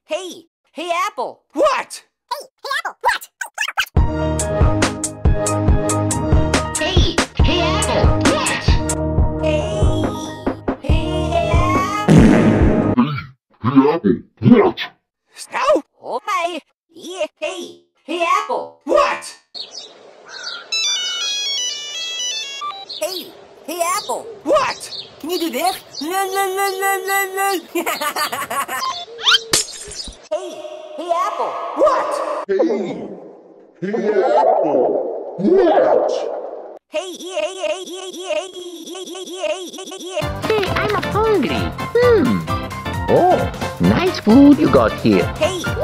Hey, Apple. What? Hey, Apple, what? Hey, Apple, what? Hey, Apple, what? Snow? oh, hi. Yeah, hey, Apple. What? Hey, Apple. What? Can you do this? Hey, Apple. What? Apple, what? Hey, yeah. Hey, I'm hungry. Oh, nice food you got here. Hey,